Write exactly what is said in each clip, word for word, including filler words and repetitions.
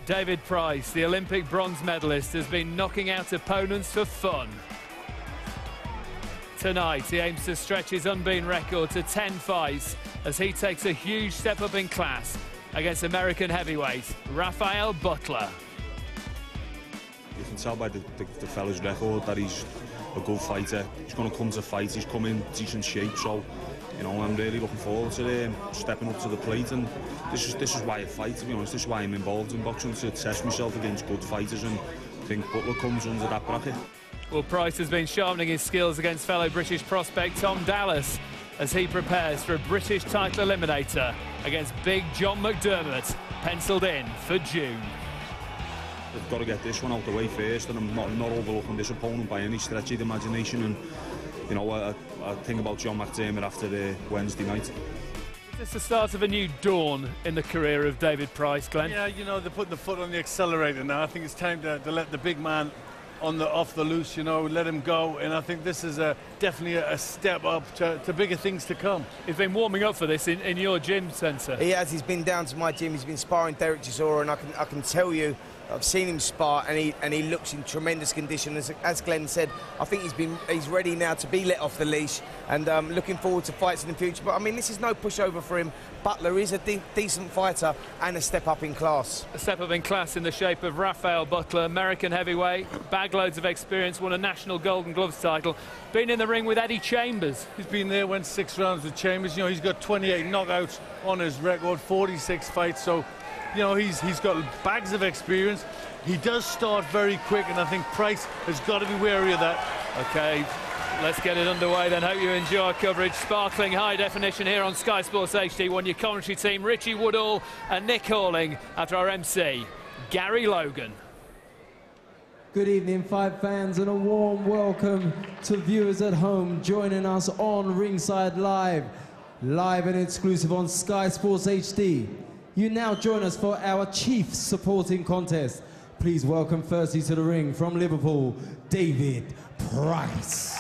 David Price, the Olympic bronze medalist, has been knocking out opponents for fun. Tonight, he aims to stretch his unbeaten record to ten fights as he takes a huge step up in class against American heavyweight Rafael Butler. You can tell by the, the, the fella's record that he's a good fighter. He's going to come to fight, he's come in decent shape, so you know, I'm really looking forward to um, stepping up to the plate, and this is this is why I fight, to be honest. This is why I'm involved in boxing, to test myself against good fighters, and I think Butler comes under that bracket. Well, Price has been sharpening his skills against fellow British prospect Tom Dallas as he prepares for a British title eliminator against Big John McDermott, pencilled in for June. I've got to get this one out the way first, and I'm not, not overlooking this opponent by any stretch of the imagination. And you know, I, I think about John McDermott after the Wednesday night. Is this the start of a new dawn in the career of David Price, Glenn? Yeah, you know, they're putting the foot on the accelerator now. I think it's time to, to let the big man on the off the loose, you know, let him go. And I think this is a, definitely a, a step up to, to bigger things to come. He's been warming up for this in, in your gym centre. He has. He's been down to my gym. He's been sparring Derek Chisora, and I can I can tell you, I've seen him spar, and he and he looks in tremendous condition. As, as Glenn said, I think he's been he's ready now to be let off the leash, and um, looking forward to fights in the future. But I mean, this is no pushover for him. Butler is a de decent fighter and a step up in class. A step up in class in the shape of Rafael Butler, American heavyweight, bagloads of experience, won a national Golden Gloves title, been in the ring with Eddie Chambers. He's been there, went six rounds with Chambers. You know, he's got twenty-eight knockouts on his record, forty-six fights. So, you know, he's he's got bags of experience. He does start very quick, and I think Price has got to be wary of that. Okay, let's get it underway then. Hope you enjoy our coverage. Sparkling high definition here on Sky Sports H D. Won your commentary team, Richie Woodall and Nick Halling, after our M C, Gary Logan. Good evening, fight fans, and a warm welcome to viewers at home joining us on Ringside Live, live and exclusive on Sky Sports H D. You now join us for our chief supporting contest. Please welcome firstly to the ring from Liverpool, David Price.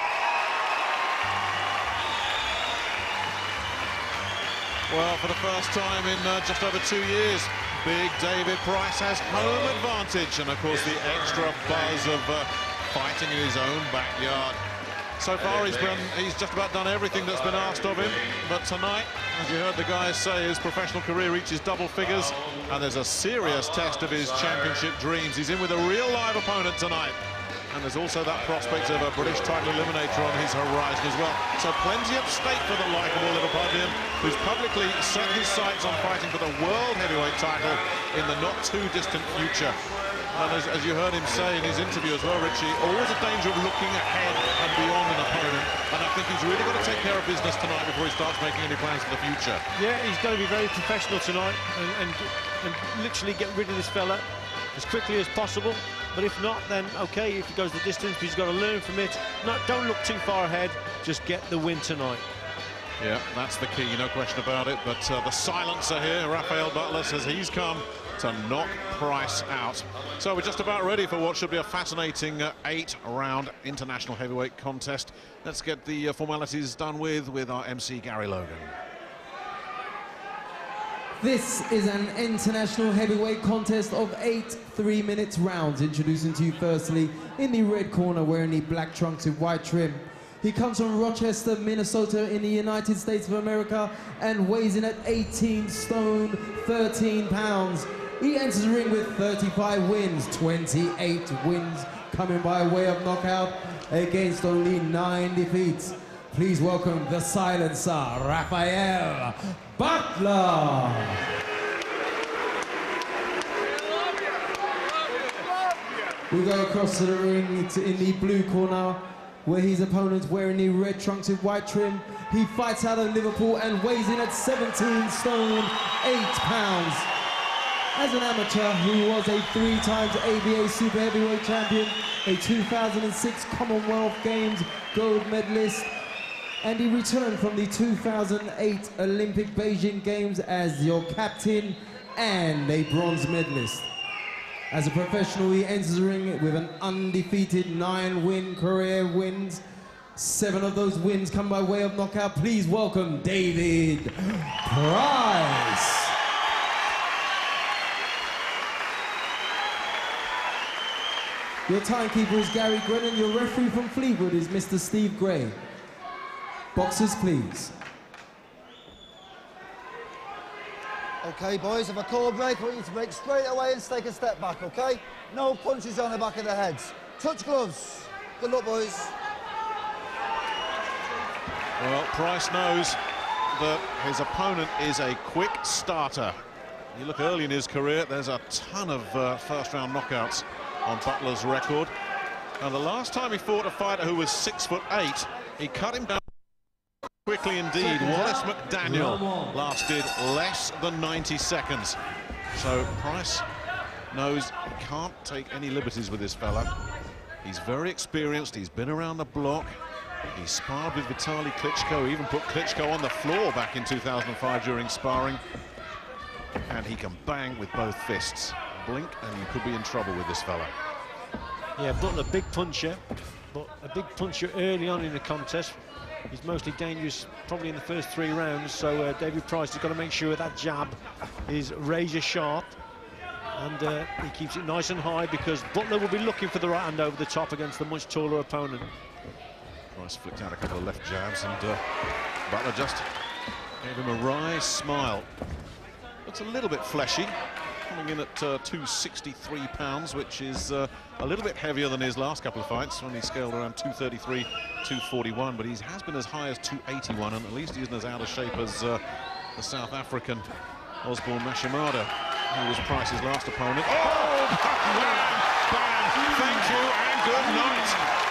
Well, for the first time in uh, just over two years, Big David Price has home advantage, and of course the extra buzz of uh, fighting in his own backyard. So far he's, been, he's just about done everything that's been asked of him, but tonight, as you heard the guys say, his professional career reaches double figures, and there's a serious test of his championship dreams. He's in with a real live opponent tonight, and there's also that prospect of a British title eliminator on his horizon as well. So plenty at stake for the likeable Liverpudlian, who's publicly set his sights on fighting for the world heavyweight title in the not too distant future. And as, as you heard him say in his interview as well, Richie, always a danger of looking ahead and beyond an opponent. And I think he's really got to take care of business tonight before he starts making any plans for the future. Yeah, he's got to be very professional tonight and, and, and literally get rid of this fella as quickly as possible. But if not, then okay, if he goes the distance, he's got to learn from it. Not, don't look too far ahead, just get the win tonight. Yeah, that's the key, no question about it. But uh, the silencer here, Rafael Butler, says he's come to knock Price out. So we're just about ready for what should be a fascinating uh, eight-round international heavyweight contest. Let's get the uh, formalities done with with our M C, Gary Logan. This is an international heavyweight contest of eight three-minute rounds. Introducing to you firstly, in the red corner, wearing the black trunks with white trim. He comes from Rochester, Minnesota in the United States of America and weighs in at eighteen stone, thirteen pounds. He enters the ring with thirty-five wins, twenty-eight wins coming by way of knockout against only nine defeats. Please welcome the silencer, Rafael Butler. We go across to the ring in the blue corner, where his opponent's wearing the red trunks with white trim. He fights out of Liverpool and weighs in at seventeen stone, eight pounds. As an amateur, he was a three times A B A Super Heavyweight Champion, a two thousand six Commonwealth Games gold medalist, and he returned from the two thousand eight Olympic Beijing Games as your captain and a bronze medalist. As a professional, he enters the ring with an undefeated nine-win career wins. Seven of those wins come by way of knockout. Please welcome David Price. Your timekeeper is Gary Grennan. Your referee from Fleetwood is Mister Steve Gray. Boxers, please. Okay, boys, if I call a break, I want you to break straight away and take a step back, okay? No punches on the back of the heads. Touch gloves. Good luck, boys. Well, Price knows that his opponent is a quick starter. You look early in his career, there's a ton of uh, first-round knockouts on Butler's record. And the last time he fought a fighter who was six foot eight, he cut him down quickly indeed. Wallace McDaniel lasted less than ninety seconds. So Price knows he can't take any liberties with this fella. He's very experienced, he's been around the block. He sparred with Vitaly Klitschko, even put Klitschko on the floor back in two thousand five during sparring. And he can bang with both fists. Blink and you could be in trouble with this fella. Yeah, Butler, big puncher, but a big puncher early on in the contest. He's mostly dangerous probably in the first three rounds, so uh, David Price has got to make sure that jab is razor sharp, and uh, he keeps it nice and high, because Butler will be looking for the right hand over the top against the much taller opponent. Price flicked out a couple of left jabs, and uh, Butler just gave him a wry smile. Looks a little bit fleshy, coming in at uh, two sixty-three pounds, which is uh, a little bit heavier than his last couple of fights, when he scaled around two thirty-three, two forty-one, but he has been as high as two eighty-one, and at least he isn't as out of shape as uh, the South African Osborne Mashimada, who was Price's last opponent. Oh, bam, bam, thank you and good night.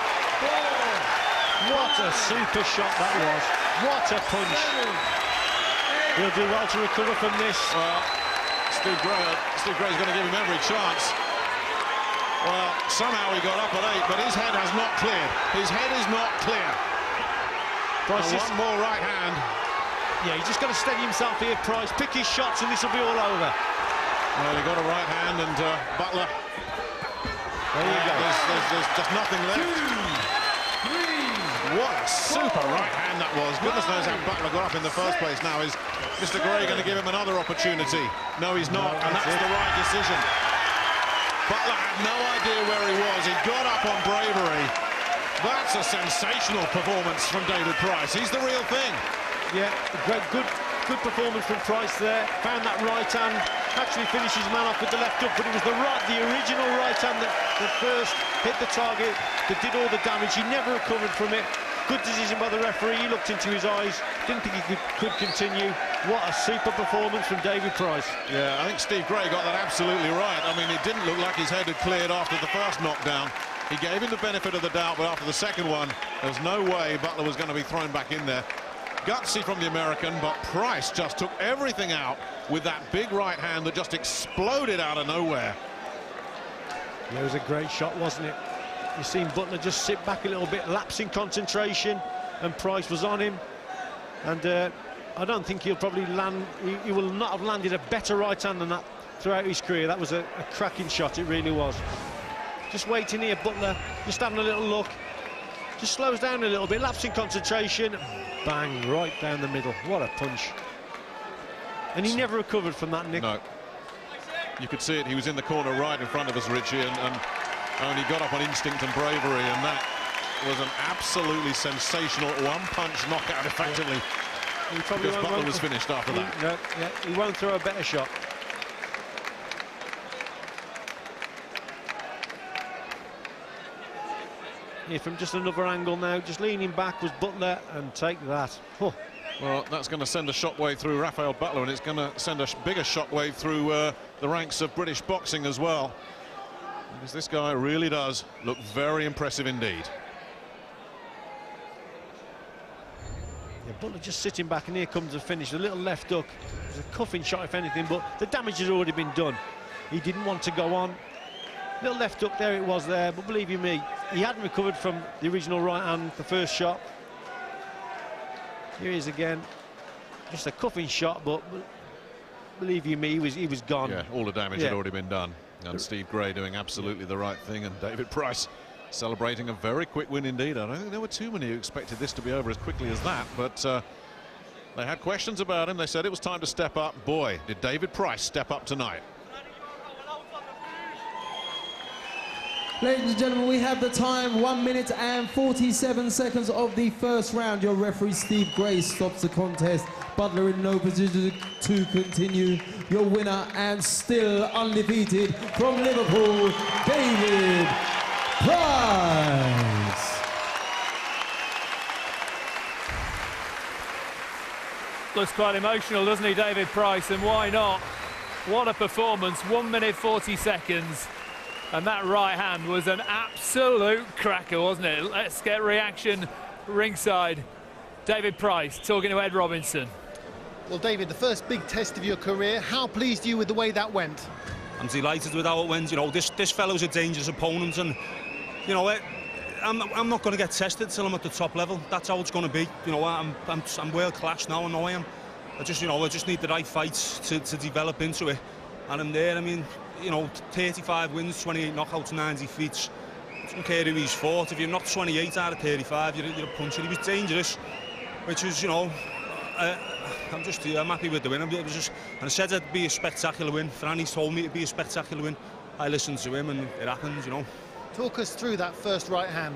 Oh, what a super shot that was. What a punch. He'll do well to recover from this. Well, Steve Gray, Steve Gray's going to give him every chance. Well, somehow he got up at eight, but his head has not cleared. His head is not clear. Price is... One more right hand. Yeah, he's just got to steady himself here, Price. Pick his shots and this will be all over. Well, he got a right hand, and uh, Butler. There you go. There's, there's, there's just nothing left. Two, three, what a super four, right hand that was. Goodness knows how Butler got up in the first place. Now is Mister Gray going to give him another opportunity? No, he's not, and that's the right decision. Butler had no idea where he was. He got up on bravery. That's a sensational performance from David Price. He's the real thing. Yeah, great, good, good performance from Price there. Found that right hand. Actually finished his man off with the left hook, but it was the right, the original right hand that, that first hit the target, that did all the damage. He never recovered from it. Good decision by the referee. He looked into his eyes, didn't think he could, could continue. What a super performance from David Price. Yeah, I think Steve Gray got that absolutely right. I mean, it didn't look like his head had cleared after the first knockdown. He gave him the benefit of the doubt, but after the second one, there was no way Butler was going to be thrown back in there. Gutsy from the American, but Price just took everything out with that big right hand that just exploded out of nowhere. Yeah, it was a great shot, wasn't it? You've seen Butler just sit back a little bit, lapse in concentration, and Price was on him. And uh, I don't think he'll probably land, he, he will not have landed a better right hand than that throughout his career. That was a, a cracking shot, it really was. Just waiting here, Butler, just having a little look. Just slows down a little bit, lapse in concentration. Bang, right down the middle. What a punch. And he never recovered from that, Nick. No. You could see it, he was in the corner right in front of us, Richie, and, and only got up on instinct and bravery, and that was an absolutely sensational one-punch knockout, effectively. He probably because Butler was finished after he, that. No, yeah, he won't throw a better shot. Here from just another angle now, just leaning back was Butler, and take that. Oh. Well, that's going to send a shockwave through Rafael Butler, and it's going to send a sh bigger shockwave through uh, the ranks of British boxing as well. Because this guy really does look very impressive indeed. Yeah, Butler just sitting back, and here comes the finish. A little left hook. It was a cuffing shot, if anything, but the damage had already been done. He didn't want to go on. Little left hook, there it was there, but believe you me, he hadn't recovered from the original right hand, the first shot. Here he is again. Just a cuffing shot, but believe you me, he was, he was gone. Yeah, all the damage yeah. had already been done. And Steve Gray doing absolutely the right thing, and David Price celebrating a very quick win indeed. I don't think there were too many who expected this to be over as quickly as that, but uh, they had questions about him. They said it was time to step up. Boy, did David Price step up tonight. Ladies and gentlemen, we have the time, one minute and forty-seven seconds of the first round. Your referee, Steve Gray, stops the contest. Butler in no position to continue. Your winner and still undefeated from Liverpool, David Price. Looks quite emotional, doesn't he, David Price? And why not? What a performance, one minute forty seconds. And that right hand was an absolute cracker, wasn't it? Let's get reaction ringside. David Price talking to Ed Robinson. Well, David, the first big test of your career, how pleased are you with the way that went? I'm delighted with how it went. You know, this this fellow's a dangerous opponent, and you know, it, I'm I'm not going to get tested till I'm at the top level. That's how it's going to be. You know, I'm I'm, I'm world class now. I know I am. I just you know I just need the right fights to, to develop into it, and I'm there. I mean, you know, thirty-five wins, twenty-eight knockouts, ninety defeats. I don't care who he's fought. If you're not twenty-eight out of thirty-five, you're, you're a puncher. He was dangerous, which was, you know, uh, I'm just yeah, I'm happy with the win. It was just, and I said it'd be a spectacular win. Franny's told me it'd be a spectacular win. I listened to him, and it happened, you know. Talk us through that first right hand.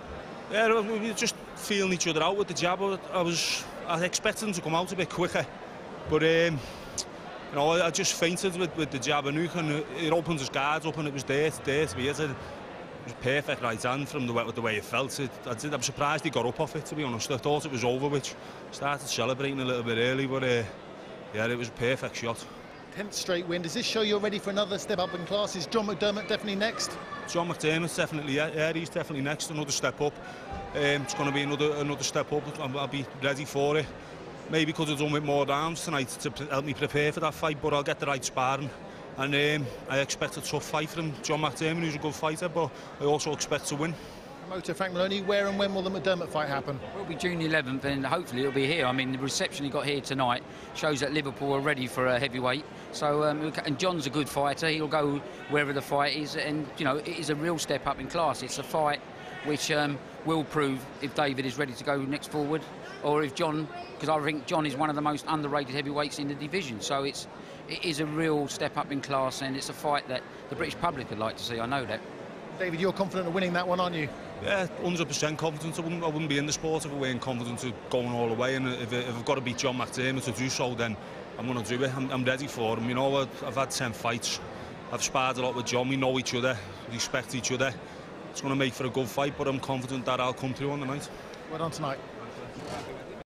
Yeah, we were just feeling each other out with the jab. I was, I expected him to come out a bit quicker, but um, you know, I, I just fainted with, with the jab and hook, and it opened his guards up, and it was there, there to be hit. It was perfect right hand from the way, the way it felt. It, I did, I'm surprised he got up off it, to be honest. I thought it was over, which started celebrating a little bit early, but uh, yeah, it was a perfect shot. tenth straight win. Does this show you're ready for another step up in class? Is John McDermott definitely next? John McDermott's definitely, yeah, yeah, he's definitely next, another step up. Um, it's going to be another another step up. I'll, I'll be ready for it. Maybe because I've done with more rounds tonight to help me prepare for that fight, but I'll get the right sparring. And um, I expect a tough fight from John McDermott, who's a good fighter, but I also expect to win. Promoter Frank Maloney, where and when will the McDermott fight happen? It'll be June eleventh, and hopefully it'll be here. I mean, the reception he got here tonight shows that Liverpool are ready for a heavyweight. So, um, and John's a good fighter. He'll go wherever the fight is, and you know, it is a real step up in class. It's a fight which um, will prove if David is ready to go next forward, or if John, because I think John is one of the most underrated heavyweights in the division. So it's it is a real step up in class, and it's a fight that the British public would like to see. I know that. David, you're confident of winning that one, aren't you? Yeah, one hundred percent confident. I wouldn't, I wouldn't be in the sport if I weren't confident of going all the way. And if, if I've got to beat John McDermott to do so, then I'm going to do it. I'm, I'm ready for him. You know, I've, I've had ten fights. I've sparred a lot with John. We know each other, respect each other. It's going to make for a good fight, but I'm confident that I'll come through on the night. Well done tonight.